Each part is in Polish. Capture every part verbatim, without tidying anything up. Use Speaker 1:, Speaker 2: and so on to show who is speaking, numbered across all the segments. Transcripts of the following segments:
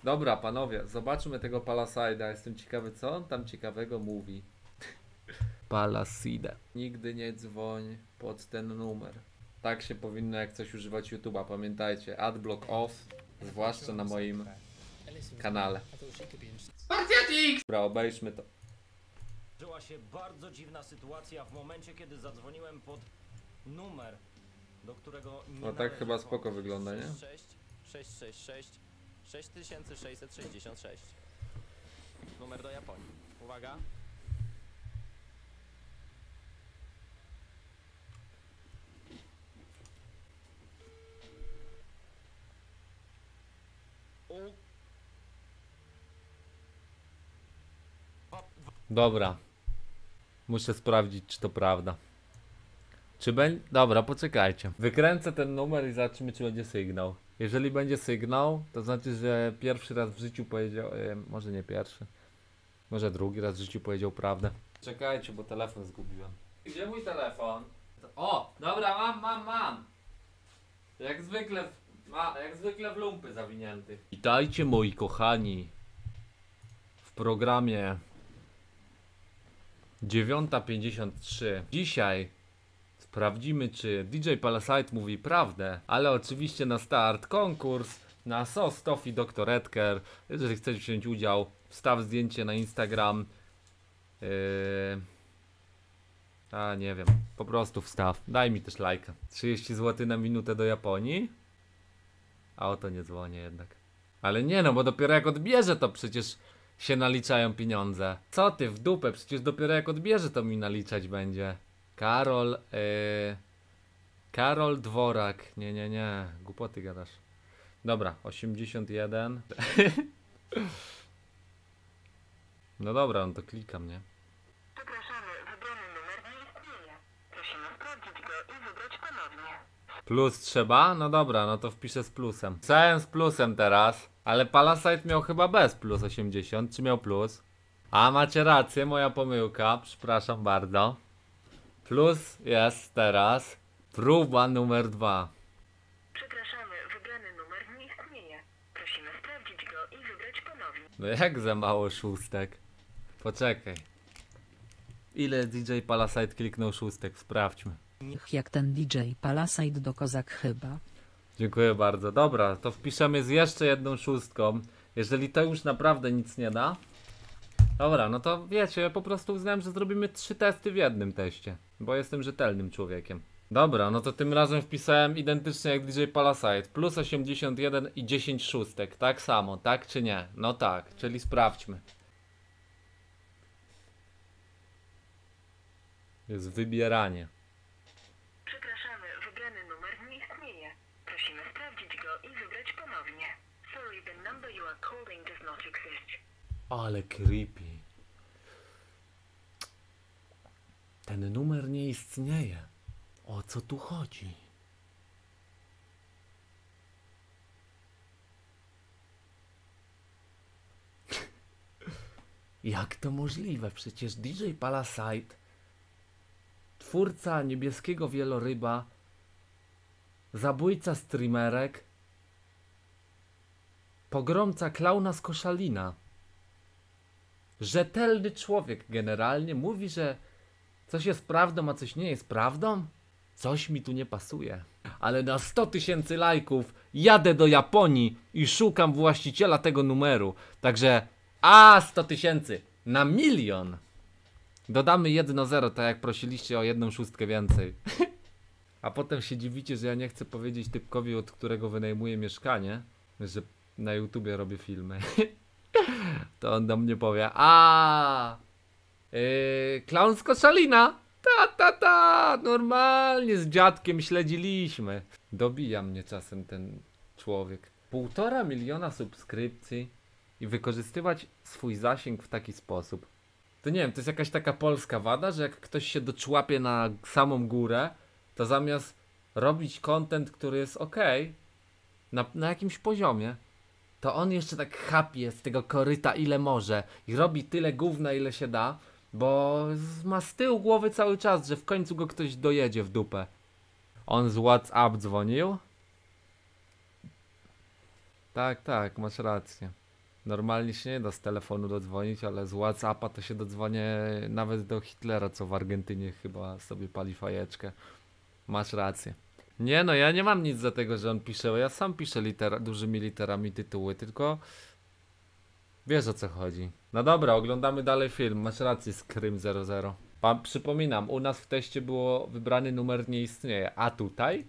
Speaker 1: Dobra, panowie, zobaczmy tego Palaside'a. Jestem ciekawy, co on tam ciekawego mówi. Palaside. Nigdy nie dzwoń pod ten numer. Tak się powinno jak coś używać YouTube'a. Pamiętajcie, adblock off, zwłaszcza na moim kanale. Dobra, obejrzmy to.
Speaker 2: Zdarzyła się bardzo dziwna sytuacja w momencie, kiedy zadzwoniłem pod numer, do którego nie
Speaker 1: No tak chyba spoko wygląda, nie?
Speaker 3: sześć sześć sześć sześć sześć tysięcy sześćset sześćdziesiąt sześć. Numer do Japonii. Uwaga. U.
Speaker 1: Dobra. Muszę sprawdzić, czy to prawda. Czy będzie... Dobra, poczekajcie. Wykręcę ten numer i zobaczymy, czy będzie sygnał. Jeżeli będzie sygnał, to znaczy, że pierwszy raz w życiu powiedział... E, może nie pierwszy. Może drugi raz w życiu powiedział prawdę. Czekajcie, bo telefon zgubiłem. Gdzie mój telefon? O! Dobra, mam, mam, mam! Jak zwykle w, ma, jak zwykle w lumpy zawinięty. Witajcie, moi kochani. W programie dziewiąta pięćdziesiąt trzy. Dzisiaj sprawdzimy, czy D J Palasite mówi prawdę, ale oczywiście na start konkurs na sos Toffee doktor Edgar. Jeżeli chcecie wziąć udział, wstaw zdjęcie na Instagram. Yy... A nie wiem, po prostu wstaw. Daj mi też lajka. trzydzieści złotych na minutę do Japonii. A o to nie dzwonię jednak. Ale nie no, bo dopiero jak odbierze, to przecież się naliczają pieniądze. Co ty w dupę, przecież dopiero jak odbierze, to mi naliczać będzie. Karol, yy... Karol Dworak. Nie, nie, nie, głupoty gadasz. Dobra, osiemdziesiąt jeden. No dobra, no to klikam, nie?
Speaker 4: Przepraszamy, wybrany numer nie istnieje. Prosimy sprawdzić go i wybrać ponownie.
Speaker 1: Plus trzeba? No dobra, no to wpiszę z plusem. Pisałem z plusem teraz, ale Palasite miał chyba bez plus osiemdziesiąt, czy miał plus? A macie rację, moja pomyłka, przepraszam bardzo. Plus jest teraz. Próba numer dwa.
Speaker 4: Przepraszamy, wybrany numer nie istnieje. Prosimy sprawdzić go i wybrać ponownie.
Speaker 1: No jak za mało szóstek? Poczekaj. Ile D J Palasite kliknął szóstek? Sprawdźmy.
Speaker 5: Niech jak ten D J Palasite do kozak chyba.
Speaker 1: Dziękuję bardzo. Dobra, to wpiszemy z jeszcze jedną szóstką. Jeżeli to już naprawdę nic nie da. Dobra, no to wiecie, ja po prostu uznałem, że zrobimy trzy testy w jednym teście. Bo jestem rzetelnym człowiekiem. Dobra, no to tym razem wpisałem identycznie jak D J Palasite. Plus osiemdziesiąt jeden i dziesięć szóstek. Tak samo, tak czy nie? No tak, czyli sprawdźmy. Jest wybieranie.
Speaker 4: Przepraszamy, wybrany numer nie istnieje. Prosimy sprawdzić go i wybrać ponownie. Sorry, the number you are calling does not exist.
Speaker 1: Ale creepy. Ten numer nie istnieje. O co tu chodzi? Jak to możliwe? Przecież D J Palasite, twórca niebieskiego wieloryba, zabójca streamerek, pogromca klauna z Koszalina, rzetelny człowiek generalnie mówi, że coś jest prawdą, a coś nie jest prawdą? Coś mi tu nie pasuje. Ale na sto tysięcy lajków jadę do Japonii i szukam właściciela tego numeru. Także, a sto tysięcy na milion. Dodamy jedno zero, tak jak prosiliście o jedną szóstkę więcej. A potem się dziwicie, że ja nie chcę powiedzieć typkowi, od którego wynajmuję mieszkanie, że na YouTubie robię filmy. To on do mnie powie, a yy, klaun z Koszalina. Ta, ta, ta, normalnie z dziadkiem śledziliśmy. Dobija mnie czasem ten człowiek. Półtora miliona subskrypcji i wykorzystywać swój zasięg w taki sposób. To nie wiem, to jest jakaś taka polska wada, że jak ktoś się doczłapie na samą górę, to zamiast robić content, który jest ok, na, na jakimś poziomie, to on jeszcze tak chapie z tego koryta ile może i robi tyle gówna ile się da, bo ma z tyłu głowy cały czas, że w końcu go ktoś dojedzie w dupę. On z WhatsApp dzwonił? Tak, tak, masz rację. Normalnie się nie da z telefonu dodzwonić, ale z WhatsAppa to się dodzwonię nawet do Hitlera, co w Argentynie chyba sobie pali fajeczkę. Masz rację. Nie no, ja nie mam nic za tego, że on pisze, bo ja sam piszę litera, dużymi literami tytuły, tylko wiesz o co chodzi. No dobra, oglądamy dalej film, masz rację, Scream zero zero. Pan, przypominam, u nas w teście było wybrany numer nie istnieje, a tutaj?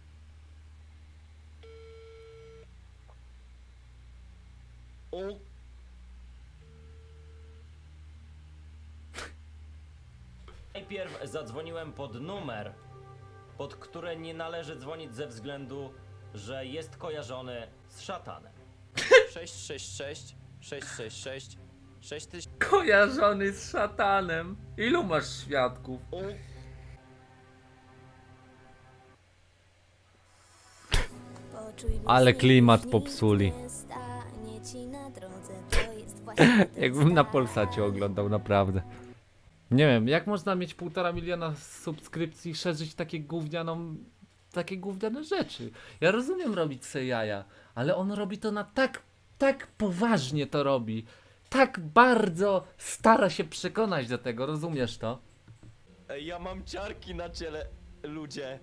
Speaker 2: U... Najpierw zadzwoniłem pod numer, pod który nie należy dzwonić ze względu, że jest kojarzony z szatanem.
Speaker 3: sześć sześć sześć, sześć sześć sześć, sześć tysięcy
Speaker 1: Kojarzony z szatanem. Ilu masz świadków?
Speaker 2: U...
Speaker 1: Ale klimat popsuli. Jakbym na Polsacie oglądał, naprawdę. Nie wiem, jak można mieć półtora miliona subskrypcji i szerzyć takie gównianą, takie gówniane rzeczy. Ja rozumiem robić se jaja, ale on robi to na tak, tak poważnie to robi. Tak bardzo stara się przekonać do tego, rozumiesz to?
Speaker 3: Ej, ja mam ciarki na ciele, ludzie.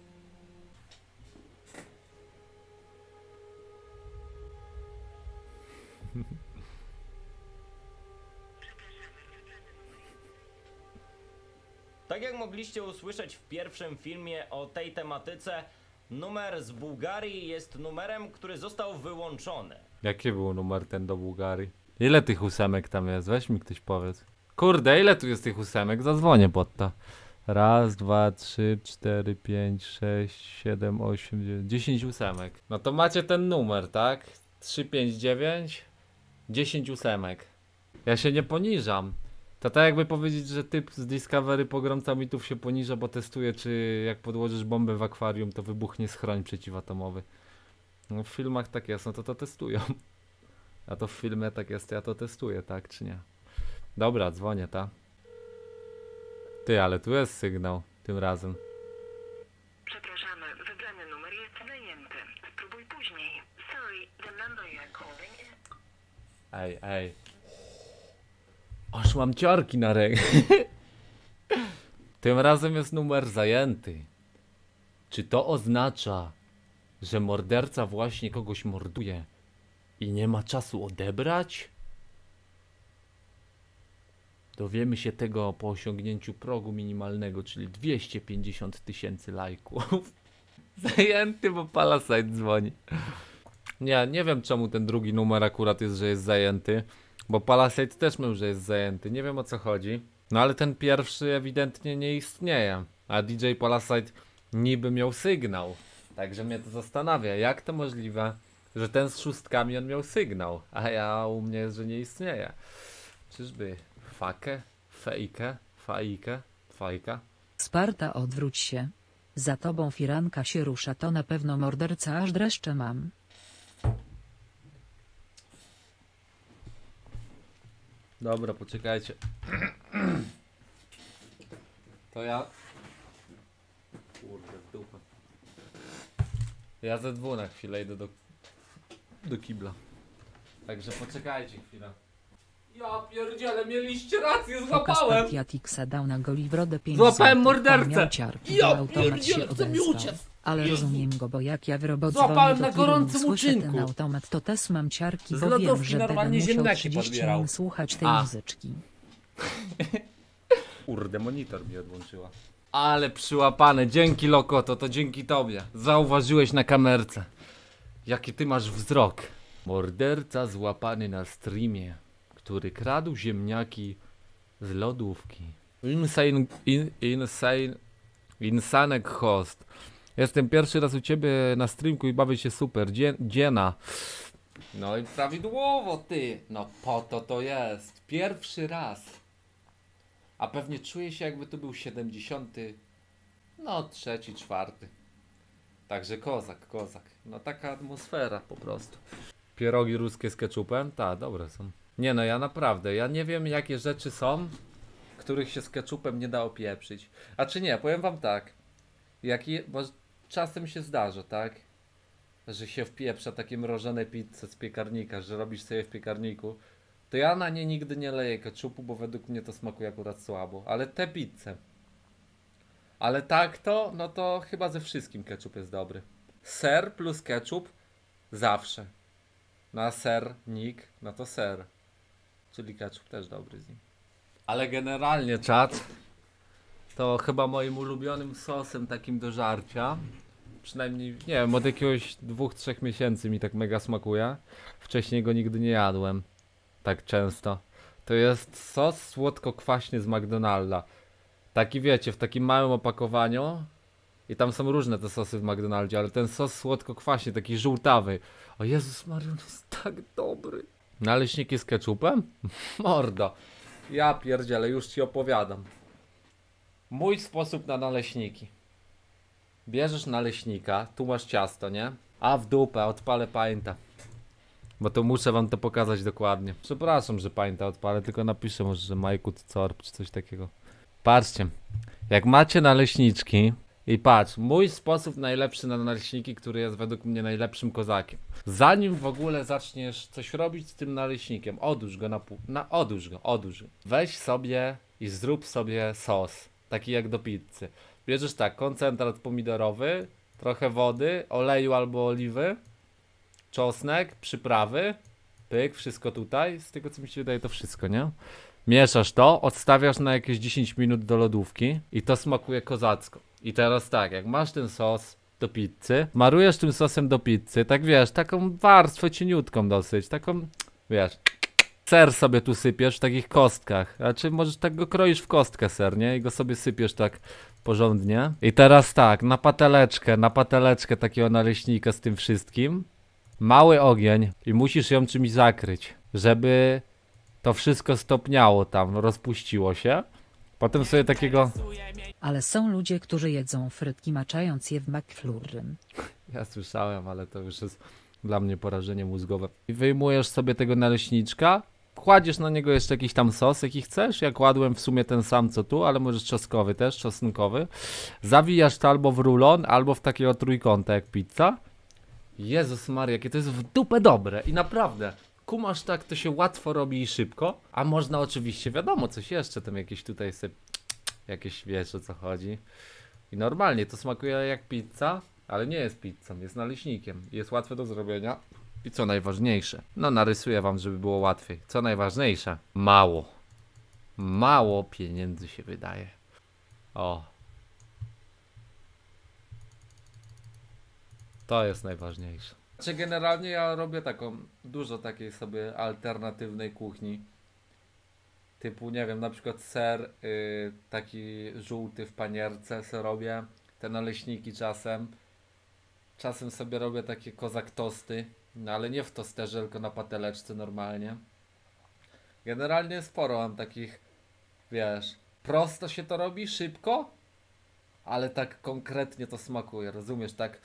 Speaker 2: Tak jak mogliście usłyszeć w pierwszym filmie o tej tematyce, numer z Bułgarii jest numerem, który został wyłączony.
Speaker 1: Jaki był numer ten do Bułgarii? Ile tych ósemek tam jest? Weź mi ktoś powiedz. Kurde, ile tu jest tych ósemek? Zadzwonię pod to. Raz, dwa, trzy, cztery, pięć, sześć, siedem, osiem, dziewięć, dziesięć ósemek. No to macie ten numer, tak? trzy, pięć, dziewięć, dziesięć ósemek. Ja się nie poniżam. To tak jakby powiedzieć, że typ z Discovery pogromca mitów się poniża, bo testuje, czy jak podłożysz bombę w akwarium, to wybuchnie schroń przeciwatomowy. No w filmach tak jest, no to to testują. A to w filmie tak jest, ja to testuję, tak czy nie? Dobra, dzwonię, ta. Ty, ale tu jest sygnał, tym razem.
Speaker 4: Przepraszamy, wybrany numer jest zajęty. Spróbuj później. Sorry, the number you are calling is...
Speaker 1: Ej, ej. Aż mam ciarki na rękę. Tym razem jest numer zajęty. Czy to oznacza, że morderca właśnie kogoś morduje i nie ma czasu odebrać? Dowiemy się tego po osiągnięciu progu minimalnego, czyli dwieście pięćdziesiąt tysięcy lajków. Zajęty, bo Palasite dzwoni. Nie, nie wiem czemu ten drugi numer akurat jest, że jest zajęty. Bo Palasite też mówił, że jest zajęty. Nie wiem o co chodzi. No ale ten pierwszy ewidentnie nie istnieje. A D J Palasite niby miał sygnał. Także mnie to zastanawia. Jak to możliwe, że ten z szóstkami on miał sygnał, a ja u mnie jest, że nie istnieje. Czyżby fakę, fejkę, fajkę, fajka?
Speaker 5: Sparta, odwróć się. Za tobą firanka się rusza, to na pewno morderca, aż dreszcze mam.
Speaker 1: Dobra, poczekajcie. To ja... Kurde, w dupę. Ja ze dwu na chwilę idę do... do kibla. Także poczekajcie chwilę. Ja pierdziele, mieliście rację, złapałem!
Speaker 5: Pokaz Tixa dał na goli brodę pięć
Speaker 1: Złapałem
Speaker 5: złotych. Pan
Speaker 1: mordercę!
Speaker 5: miał ciarki,
Speaker 1: Ja
Speaker 5: bo automat się
Speaker 1: pierdzielę, chcę mi
Speaker 5: odezwał.
Speaker 1: uciec!
Speaker 5: Ale
Speaker 1: Jezu.
Speaker 5: rozumiem go, bo jak ja w robot
Speaker 1: Złapałem
Speaker 5: dzwonię
Speaker 1: na
Speaker 5: do firmy,
Speaker 1: gorącym
Speaker 5: słyszę
Speaker 1: uczynku.
Speaker 5: ten automat, to też mam ciarki,
Speaker 1: Z
Speaker 5: bo wiem,
Speaker 1: lodówki
Speaker 5: że będę
Speaker 1: normalnie
Speaker 5: musiał
Speaker 1: ziemniaki
Speaker 5: trzydzieści
Speaker 1: podbierał.
Speaker 5: minut słuchać tej
Speaker 1: A.
Speaker 5: muzyczki.
Speaker 1: Kurde, monitor mi odłączyła. Ale przyłapane, dzięki Lokoto, to dzięki tobie. Zauważyłeś na kamerce. Jaki ty masz wzrok. Morderca złapany na streamie, który kradł ziemniaki z lodówki. Insane, in, insane, insanek host. Jestem pierwszy raz u ciebie na streamku i bawię się super. Dzie, dziena. No i prawidłowo ty. No po to to jest. Pierwszy raz. A pewnie czuję się jakby to był siedemdziesiąty, no trzeci, czwarty. Także kozak, kozak. No taka atmosfera po prostu. Pierogi ruskie z ketchupem? Tak, dobre są. Nie no, ja naprawdę, ja nie wiem jakie rzeczy są, których się z ketchupem nie da opieprzyć. A czy nie, powiem wam tak. Jak je, bo czasem się zdarza, tak? że się wpieprza takie mrożone pizze z piekarnika, że robisz sobie w piekarniku, to ja na nie nigdy nie leję ketchupu, bo według mnie to smakuje akurat słabo. Ale te pizze. Ale tak to, no to chyba ze wszystkim ketchup jest dobry. Ser plus ketchup zawsze. Na sernik, no to ser. Czyli ketchup też dobry z nim. Ale generalnie czat to chyba moim ulubionym sosem takim do żarcia. Przynajmniej, nie wiem, od jakiegoś dwóch, trzech miesięcy mi tak mega smakuje. Wcześniej go nigdy nie jadłem. Tak często. To jest sos słodko-kwaśny z McDonalda. Taki wiecie, w takim małym opakowaniu. I tam są różne te sosy w McDonaldzie, ale ten sos słodko-kwaśny, taki żółtawy. O Jezus Maria, on jest tak dobry. Naleśniki z ketchupem? Mordo. Ja pierdzielę, już ci opowiadam. Mój sposób na naleśniki. Bierzesz naleśnika, tu masz ciasto, nie? A w dupę, odpalę painta. Bo to muszę wam to pokazać dokładnie. Przepraszam, że painta odpalę, tylko napiszę może, że Majkut Corp czy coś takiego. Patrzcie, jak macie naleśniczki i patrz, mój sposób najlepszy na naleśniki, który jest według mnie najlepszym kozakiem. Zanim w ogóle zaczniesz coś robić z tym naleśnikiem, odłóż go na pół, na, odłóż go, odłóż go. Weź sobie i zrób sobie sos, taki jak do pizzy. Bierzesz tak, koncentrat pomidorowy, trochę wody, oleju albo oliwy, czosnek, przyprawy, pyk, wszystko tutaj, z tego co mi się wydaje to wszystko, nie? Mieszasz to, odstawiasz na jakieś dziesięć minut do lodówki i to smakuje kozacko. I teraz tak, jak masz ten sos do pizzy, marujesz tym sosem do pizzy, tak wiesz, taką warstwę cieniutką dosyć, taką, wiesz, ser sobie tu sypiesz w takich kostkach, znaczy możesz tak go kroisz w kostkę ser, nie? I go sobie sypiesz tak porządnie. I teraz tak, na pateleczkę, na pateleczkę takiego naleśnika z tym wszystkim, mały ogień i musisz ją czymś zakryć, żeby to wszystko stopniało tam, rozpuściło się. Potem sobie takiego...
Speaker 5: Ale są ludzie, którzy jedzą frytki maczając je w McFlurrym.
Speaker 1: Ja słyszałem, ale to już jest dla mnie porażenie mózgowe. I wyjmujesz sobie tego naleśniczka, kładziesz na niego jeszcze jakiś tam sos, jaki chcesz. Ja kładłem w sumie ten sam co tu, ale możesz czosnkowy też, czosnkowy. Zawijasz to albo w rulon, albo w takiego trójkąta jak pizza. Jezus Maria, jakie to jest w dupę dobre i naprawdę... Kumasz tak, to się łatwo robi i szybko, a można oczywiście, wiadomo, coś jeszcze, tam jakieś tutaj sobie, jakieś wiesz o co chodzi. I normalnie to smakuje jak pizza, ale nie jest pizzą, jest naleśnikiem, jest łatwe do zrobienia. I co najważniejsze, no narysuję wam, żeby było łatwiej. Co najważniejsze, mało. Mało pieniędzy się wydaje. O. To jest najważniejsze. Znaczy generalnie ja robię taką, dużo takiej sobie alternatywnej kuchni. Typu, nie wiem, na przykład ser yy, taki żółty w panierce se robię. Te naleśniki czasem. Czasem sobie robię takie kozak tosty. No ale nie w tosterze, tylko na pateleczce normalnie. Generalnie sporo mam takich, wiesz, prosto się to robi, szybko. Ale tak konkretnie to smakuje, rozumiesz, tak...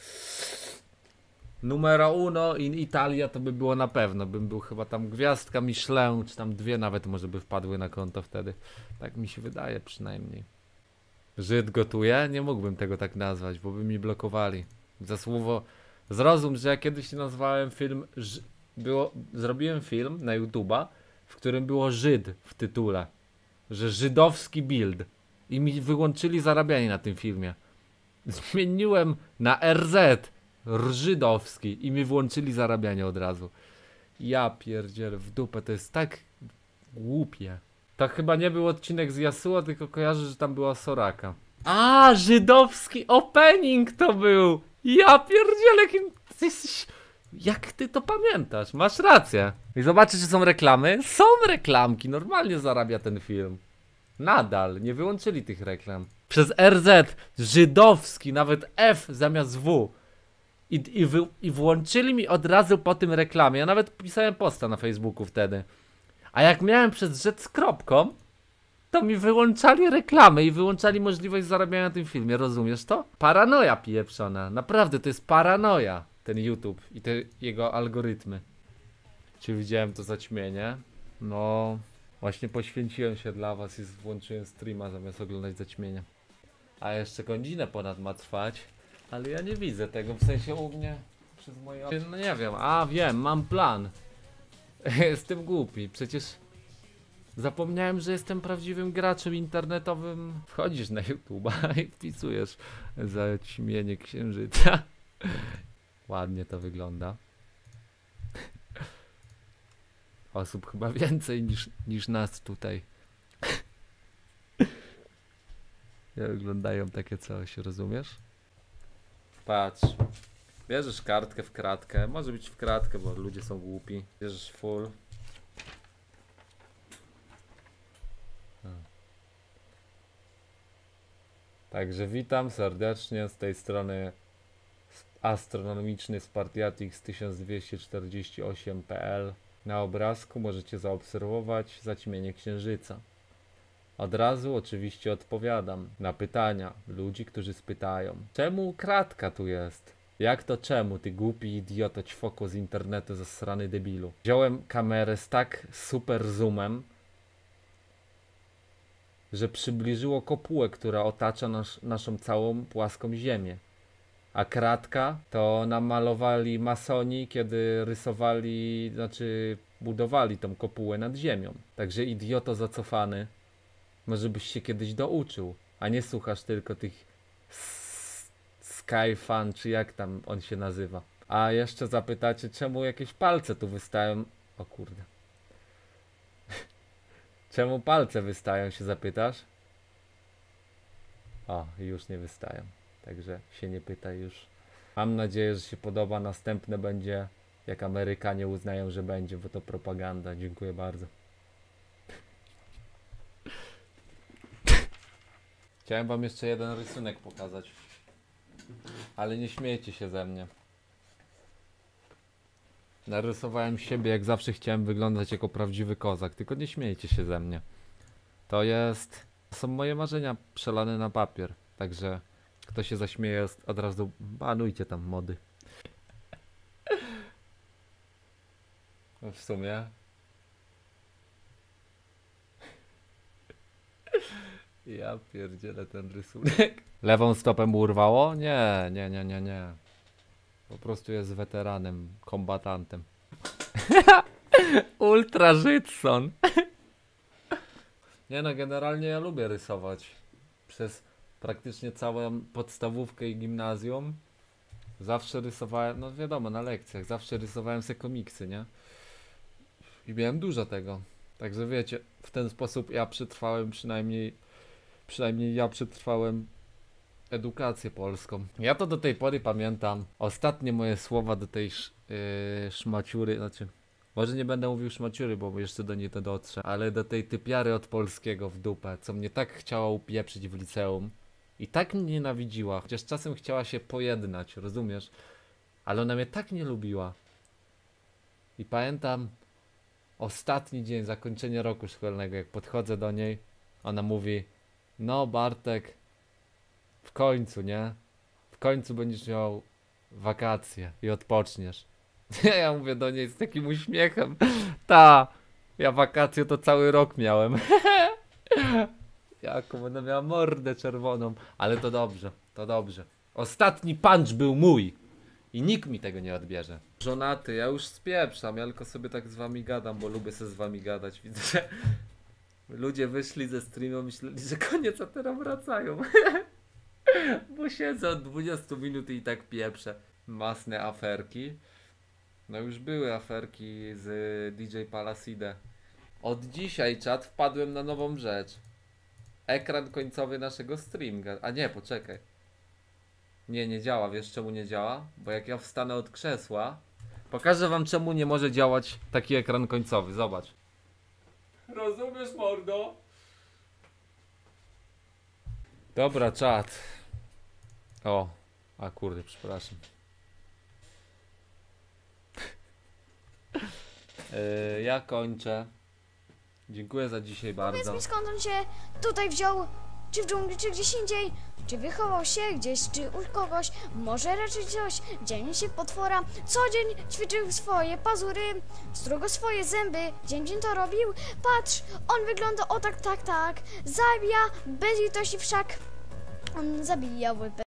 Speaker 1: Numero uno in Italia to by było na pewno, bym był chyba tam gwiazdka Michelin, czy tam dwie nawet może by wpadły na konto wtedy. Tak mi się wydaje przynajmniej. Żyd gotuje? Nie mógłbym tego tak nazwać, bo by mi blokowali. Za słowo, zrozum, że ja kiedyś nazwałem film, Ż... było, zrobiłem film na YouTube'a, w którym było Żyd w tytule. Że żydowski build. I mi wyłączyli zarabianie na tym filmie. Zmieniłem na R Z. Żydowski i mi włączyli zarabianie od razu. Ja pierdzielę, w dupę, to jest tak głupie. To chyba nie był odcinek z Yasuo, tylko kojarzę, że tam była Soraka. A, żydowski opening to był! Ja pierdzielę, kim ty jesteś... Jak ty to pamiętasz? Masz rację. I zobaczysz, czy są reklamy? Są reklamki, normalnie zarabia ten film. Nadal, nie wyłączyli tych reklam. Przez R Z, żydowski, nawet F zamiast W. I, i, wy, I włączyli mi od razu po tym reklamie. Ja nawet pisałem posta na Facebooku wtedy. A jak miałem przez rzecz z kropką, to mi wyłączali reklamy i wyłączali możliwość zarabiania na tym filmie. Rozumiesz to? Paranoja pieprzona. Naprawdę, to jest paranoja. Ten YouTube i te jego algorytmy. Czy widziałem to zaćmienie? No, właśnie poświęciłem się dla was i włączyłem streama zamiast oglądać zaćmienia. A jeszcze godzinę ponad ma trwać. Ale ja nie widzę tego, w sensie u mnie przez moje oczy. No nie wiem, a wiem, mam plan. Jestem głupi, przecież zapomniałem, że jestem prawdziwym graczem internetowym. Wchodzisz na YouTube'a i wpisujesz zaćmienie księżyca. Ładnie to wygląda. Osób chyba więcej niż, niż nas tutaj. Jak wyglądają takie coś, rozumiesz? Patrz. Bierzesz kartkę w kratkę. Może być w kratkę, bo ludzie są głupi. Bierzesz full. Także witam serdecznie z tej strony astronomiczny Spartiatix tysiąc dwieście czterdzieści osiem kropka p l. Na obrazku możecie zaobserwować zaćmienie księżyca. Od razu oczywiście odpowiadam na pytania ludzi, którzy spytają: czemu kratka tu jest? Jak to czemu, ty głupi idioto ćwoko z internetu zasrany debilu? Wziąłem kamerę z tak super zoomem, że przybliżyło kopułę, która otacza nasz, naszą całą płaską ziemię. A kratka to namalowali masoni, kiedy rysowali, znaczy budowali tą kopułę nad ziemią. Także idioto zacofany, może byś się kiedyś douczył, a nie słuchasz tylko tych Skyfan, czy jak tam on się nazywa. A jeszcze zapytacie, czemu jakieś palce tu wystają? O kurde. Czemu palce wystają, się zapytasz? O, już nie wystają. Także się nie pytaj już. Mam nadzieję, że się podoba. Następne będzie, jak Amerykanie uznają, że będzie, bo to propaganda. Dziękuję bardzo. Chciałem wam jeszcze jeden rysunek pokazać. Ale nie śmiejcie się ze mnie. Narysowałem siebie, jak zawsze chciałem wyglądać jako prawdziwy kozak. Tylko nie śmiejcie się ze mnie. To jest... To są moje marzenia przelane na papier. Także kto się zaśmieje, od razu banujcie tam mody. W sumie... Ja pierdzielę ten rysunek. Lewą stopę mu urwało? Nie, nie, nie, nie, nie. Po prostu jest weteranem, kombatantem. Ultra Żydson. Nie no, generalnie ja lubię rysować. Przez praktycznie całą podstawówkę i gimnazjum zawsze rysowałem, no wiadomo, na lekcjach, zawsze rysowałem se komiksy, nie? I miałem dużo tego. Także wiecie, w ten sposób ja przetrwałem przynajmniej, przynajmniej ja przetrwałem edukację polską. Ja to do tej pory pamiętam. Ostatnie moje słowa do tej sz, yy, szmaciury, znaczy, może nie będę mówił szmaciury, bo jeszcze do niej to dotrze, ale do tej typiary od polskiego w dupę, co mnie tak chciała upieprzyć w liceum i tak mnie nienawidziła, chociaż czasem chciała się pojednać, rozumiesz? Ale ona mnie tak nie lubiła. I pamiętam ostatni dzień zakończenia roku szkolnego, jak podchodzę do niej, ona mówi: no Bartek, w końcu, nie? W końcu będziesz miał wakacje i odpoczniesz. Ja mówię do niej z takim uśmiechem: ta, ja wakacje to cały rok miałem. Jaką ona miała mordę czerwoną. Ale to dobrze, to dobrze. Ostatni punch był mój. I nikt mi tego nie odbierze. Żonaty, ja już spieprzam, ja tylko sobie tak z wami gadam, bo lubię sobie z wami gadać. Widzę, że ludzie wyszli ze streamu, myśleli, że koniec, a teraz wracają. Bo siedzę od dwudziestu minut i tak pieprzę. Masne aferki. No już były aferki z D J Palacide. Od dzisiaj, czat, wpadłem na nową rzecz. Ekran końcowy naszego streamga. A nie, poczekaj. Nie, nie działa. Wiesz czemu nie działa? Bo jak ja wstanę od krzesła, pokażę wam, czemu nie może działać taki ekran końcowy. Zobacz. Rozumiesz, mordo? Dobra, czat. O, a kurde, przepraszam. Yy, ja kończę. Dziękuję za dzisiaj bardzo.
Speaker 6: Powiedz mi, skąd on się tutaj wziął? Czy w dżungli, czy gdzieś indziej? Czy wychował się gdzieś, czy u kogoś? Może raczej coś. Dzień się potwora. Co dzień ćwiczył swoje pazury, strugo swoje zęby. Dzień dzień to robił. Patrz, on wygląda o tak, tak, tak. Zabija bez litości wszak. On zabijał